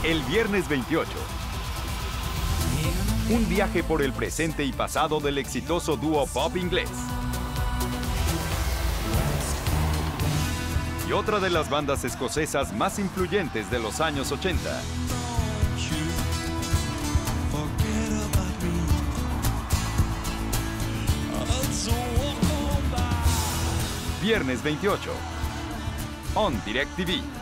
El viernes 28. Un viaje por el presente y pasado del exitoso dúo pop inglés. Y otra de las bandas escocesas más influyentes de los años 80. Viernes 28. On DirecTV.